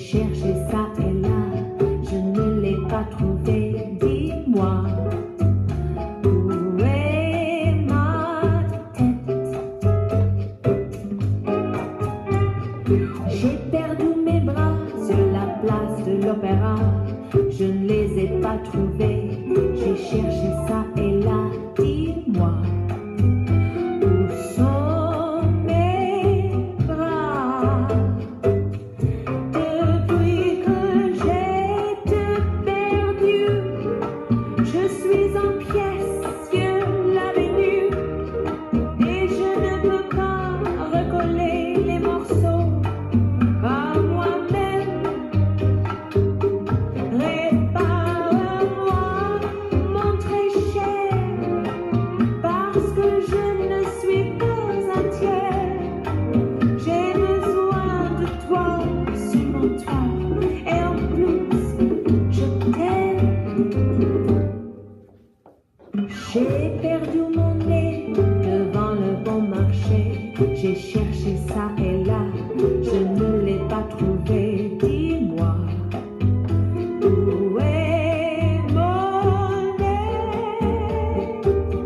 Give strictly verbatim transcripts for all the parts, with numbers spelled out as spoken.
cherché ça et là, je ne l'ai pas trouvé. Dis-moi, où est ma tête? J'ai perdu mes bras sur la place de l'Opéra, je ne les ai pas trouvés. J'ai cherché ça et là, dis-moi. Je suis en pièces sur l'avenue et je ne peux pas recoller les morceaux par moi-même. Répare-moi, mon très cher, parce que je ne suis pas entière. J'ai besoin de toi sur mon toit et en plus je t'aime. J'ai perdu mon nez devant le bon marché. J'ai cherché ça et là, je ne l'ai pas trouvé. Dis-moi, où est mon nez?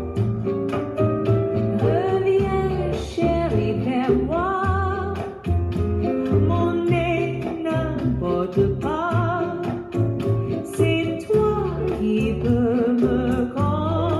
Reviens, chérie, vers moi. Mon nez n'importe pas. C'est toi qui peux me comprendre.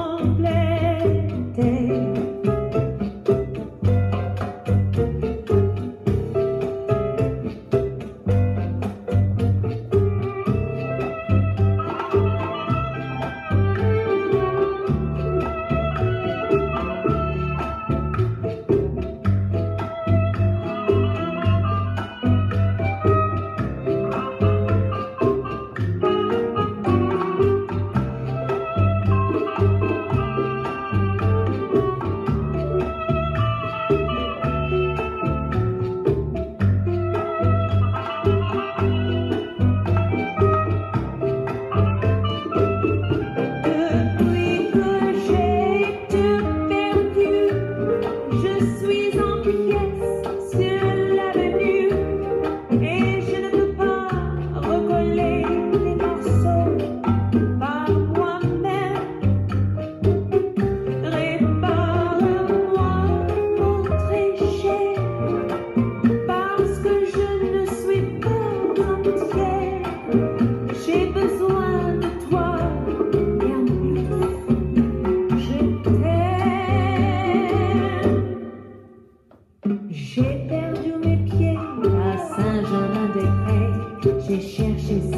J'ai besoin de toi et en plus je t'aime. J'ai perdu mes pieds à Saint-Germain-des-Prés. J'ai cherché